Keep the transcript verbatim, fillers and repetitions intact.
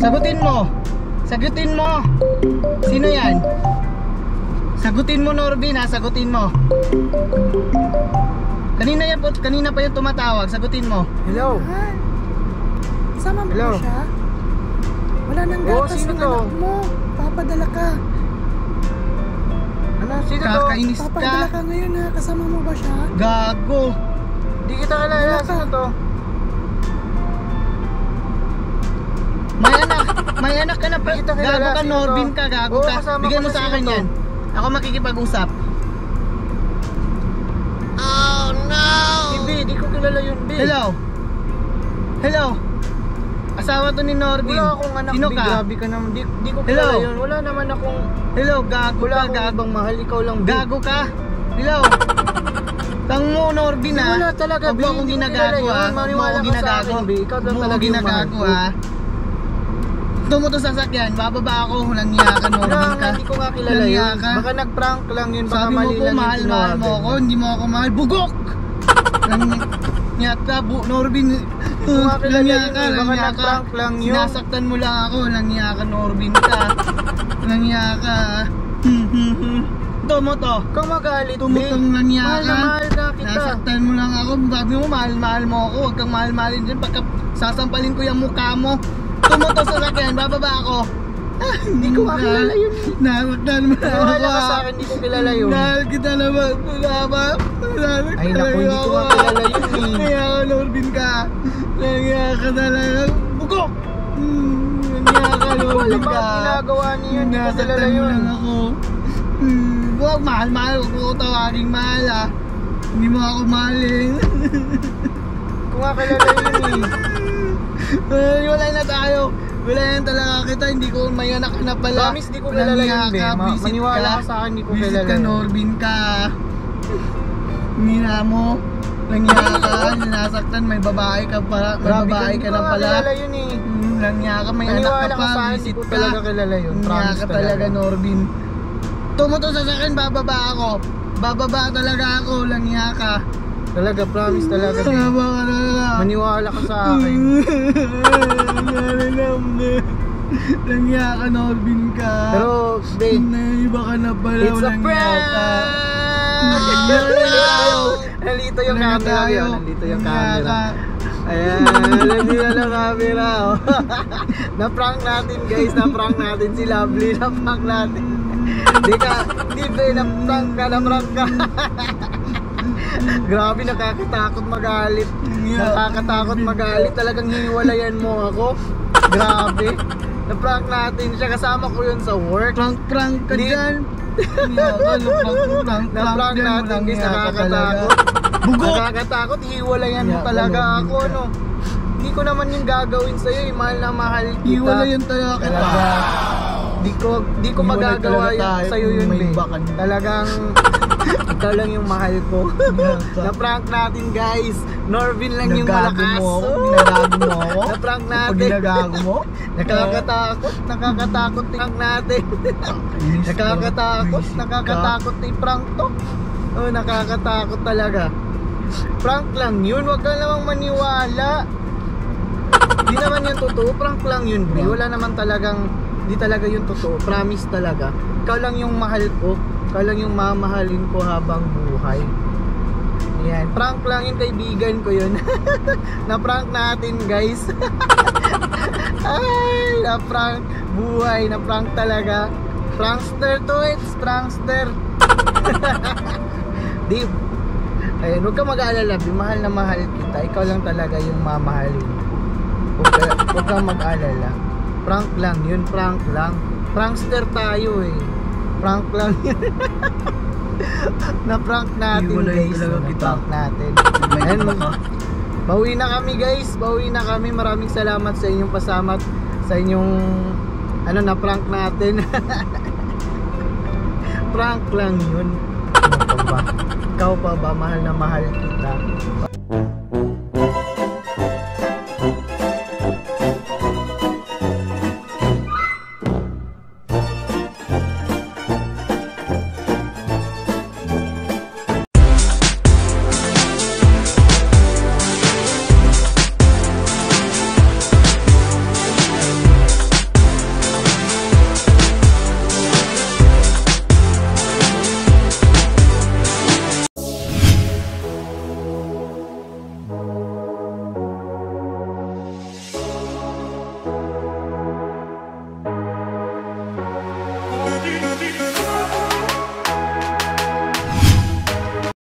Sagutin mo. Sagutin mo. Sino yan? Sagutin mo, Norbin, ha? Sagutin mo. Kanina yan po, kanina pa yung tumatawag. Sagutin mo. Hello. Sama mo Hello. ba siya? Wala nang Oo, gatas sino ng to? anak mo. Papadala ka. Ano? Sino to? Kakainis Papadala ka. ka ngayon ha. Kasama mo ba siya? Gago. Di kita kilala. Wala ka. Sino to? May anak. May anak ka na pa. Di kita kilala. Gago ka, Sino Norbin to? ka. Gago Oo, ka. kasama Bigyan ko mo na sa sino akin to. yan. Ako makikipag-usap. Oh no. Hindi, di ko kilala yun, B. Hello. Hello. Asawa to ni Norbin. Wala akong anak, Sino B. ka? Grabe ka naman. Di, di ko Hello. kilala yun. Wala naman akong... Hello, gago Wala ka, akong gago. ibang mahal. Ikaw lang, B. Gago ka. Hello. Tang mo, Norbin, ha. Wala talaga, Huwag B. mo akong Hindi ko ginagago, kilala ha. yun. Huwag mo Maniwala akong ka sa ginagago. akin, B. Ikaw Huwag lang mo talaga akong yung mahal ginagago, ko. ha. Tumo to sasakyan, bababa ako, walang niya ka, Norbin Wala ka. nga, hindi ko nga kilala Walang yun. niya ka. Baka nag-prank lang yun. Baka Sabi mo mali po, lang yung mahal-mahal tinawagan mo ako, mo. hindi mo ako mahal. Bugok! Lang niya ka, bu, Norbin. ko nga kilala Lang niya yun, ka, eh. lang Baka niya ka. nag-prank lang yun. Sinasaktan mo lang ako, lang niya ka, Norbin ka. Lang niya ka. Hmm, hmm, hmm. Ito mo to. Ikaw magalit, B. Tumutong lang niya Mahal ka. na mahal ka kita. Nasaktan mo lang ako. Sabi mo, mahal-mahal mo ako. Huwag kang mahal-mahalin dyan. Pagka sasampalin ko yung mukha mo. Tumuto sa sakyan, bababa ako. Hindi ko nga kilala yun. Nasaktan mo lang ako. Wala ka sa akin, hindi ko kilala yun. Mahal kita naman. Wala ba? Ay, naku, hindi ko nga kilala yun, eh. Kaya ka, Norbin ka. Kaya ka talaga. Bugok! Hmm, kaya ka, Wala Norbin ba ka. ginagawa niyo? Hindi ko kilala Nasaktan mo yun. lang ako. Hmm, Huwag mahal-mahal. Huwag mo ko tawaging mahal, ah. Hindi mo ako mahalin. Kung nga kilala yun, eh. Ay, wala na tayo. Wala yan talaga kita. Hindi ko may anak na pala. Promise, di ko kilala Walang yun, iya be. ka, Ma- visit maniwala ka. ka sa akin, di ko Visit kilala ka, yun. Norbin ka. Nina mo. Langya ka. Sinasaktan. May babae ka pala. May Grabe ka, babae hindi ka ko na nga pala. kilala yun, eh. Hmm, Langya ka. May anak Maniwala ka ka pa. sa akin, di Visit ko ka. talaga kilala yun. Langya Promise ka talaga, Norbin. Tumuto sa akin. Bababa ako. Bababa talaga ako. Langya ka. Talaga, promise talaga, be. Bababa ka talaga. Maniwala ka sa akin. Langya ka, Norbin ka. Pero, be, Naiba ka na pala. it's a walang prank! iya ka. Nandito yung Wala na camera, tayo. yun. Nandito yung Langya camera. ka. Ayan, nandito yung camera. Oh. Na-prank natin, guys. Na-prank natin si Lovely. Na-prank natin. Di ka, di ba, na-prank ka, na-prank ka. Grabe, nakakatakot magalit. Nakakatakot magalit. Talagang hiwalayan mo ako. Grabe. Na-prank natin siya. Kasama ko yun sa work. Prank-prank ka Di- dyan. Langya ka. Prank-prank Na-prank dyan. natin, Walang guys. iya ka talaga. Nakakatakot. Bugok! Nakakatakot. Hiwalayan mo Yeah, talaga Lord, ako, ka. no? Hindi ko naman yung gagawin sa'yo. Eh. Mahal na mahal kita. Iwalayan talaga kita. Talaga. Di ko, di ko Hiwalay magagawa talaga yun tayo sa'yo kung yun, may be. iba ka na. Talagang ikaw lang yung mahal ko. Yeah, ka. Na-prank natin, guys. Norvin lang yung Ginagago malakas. mo ako. Ginagago mo ako. Na-prank Pag natin. ginagago mo. Nakakatakot, nakakatakot prank natin. Inis ka. Nakakatakot, Inis ka. nakakatakot yung prank to. Oh, nakakatakot talaga. Prank lang yun, wag ka namang maniwala. Di naman yung totoo, prank lang yun, be. Wala naman talagang, di talaga yung totoo. Promise talaga. Ikaw lang yung mahal ko. Ikaw lang yung mamahalin ko habang buhay. Ayan, prank lang yung kaibigan ko yun. Na-prank natin, guys. Ay, na-prank. Buhay, na-prank talaga. Prankster to, it's prankster. Di, ayun, huwag ka mag-aalala, be. Mahal na mahal kita. Ikaw lang talaga yung mamahalin. Huwag ka, huwag kang mag-aalala. Prank lang yun, prank lang. Prankster tayo eh. Prank lang yun. Na-prank natin, Hiwalayan guys. talaga kita. Na-prank natin. May Ayan, iba ka. bawi na kami, guys. Bawi na kami. Maraming salamat sa inyong pasamat. Sa inyong ano, na-prank natin. Prank lang yun. Ano pa ba? Ikaw pa ba? Mahal na mahal kita.